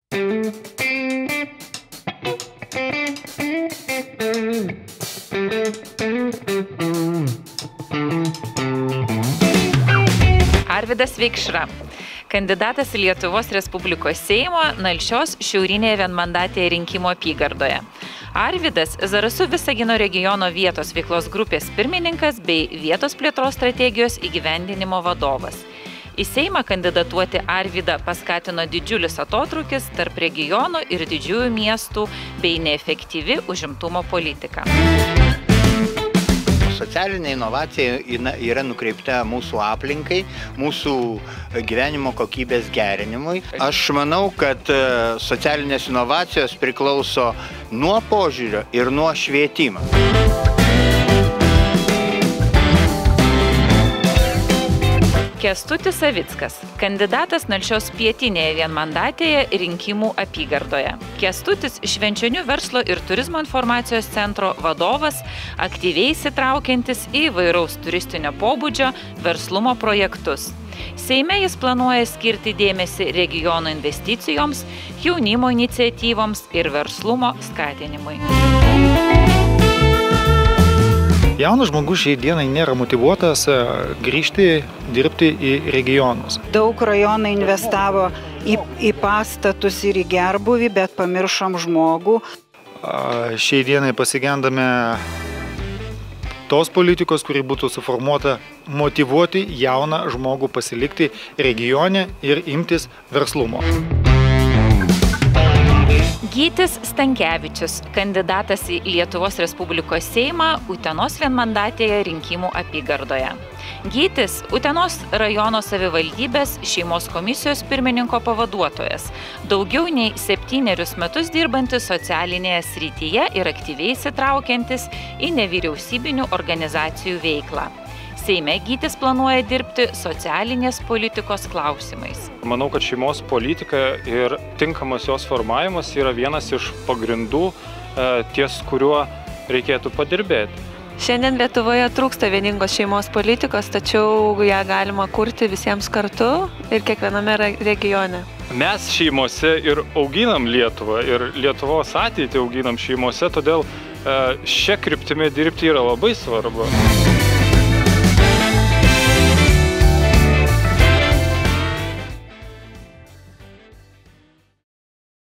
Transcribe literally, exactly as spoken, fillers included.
Arvydas Veikšra, kandidatas į Lietuvos Respublikos Seimo Nalšios šiaurinėje vienmandatėje rinkimų apygardoje. Arvydas Zarasų Visagino regiono vietos veiklos grupės pirmininkas bei vietos plėtros strategijos įgyvendinimo vadovas. Į Seimą kandidatuoti Arvydą paskatino didžiulis atotrūkis tarp regionų ir didžiųjų miestų bei neefektyvi užimtumo politika. Socialinė inovacija yra nukreipta mūsų aplinkai, mūsų gyvenimo kokybės gerinimui. Aš manau, kad socialinės inovacijos priklauso nuo požiūrio ir nuo švietimo. Kęstutis Savickas, kandidatas Nalšios pietinėje vienmandatėje rinkimų apygardoje. Kęstutis Švenčionių verslo ir turizmo informacijos centro vadovas, aktyviai įsitraukiantis į įvairaus turistinio pobūdžio verslumo projektus. Seime jis planuoja skirti dėmesį regiono investicijoms, jaunimo iniciatyvoms ir verslumo skatinimui. Jaunas žmogus šiai dienai nėra motyvuotas grįžti dirbti į regionus. Daug rajonai investavo į, į pastatus ir į gerbuvį, bet pamiršom žmogų. Šiai dienai pasigendame tos politikos, kuri būtų suformuota motyvuoti jauną žmogų pasilikti regione ir imtis verslumo. Gytis Stankevičius, kandidatas į Lietuvos Respublikos Seimą Utenos vienmandatėje rinkimų apygardoje. Gytis Utenos rajono savivaldybės šeimos komisijos pirmininko pavaduotojas, daugiau nei septynerius metus dirbantis socialinėje srityje ir aktyviai įsitraukiantis į nevyriausybinių organizacijų veiklą. Seime Gytis planuoja dirbti socialinės politikos klausimais. Manau, kad šeimos politika ir tinkamas jos formavimas yra vienas iš pagrindų, ties kuriuo reikėtų padirbėti. Šiandien Lietuvoje trūksta vieningos šeimos politikos, tačiau ją galima kurti visiems kartu ir kiekviename regione. Mes šeimose ir auginam Lietuvą ir Lietuvos ateitį auginam šeimose, todėl šia kryptimi dirbti yra labai svarbu.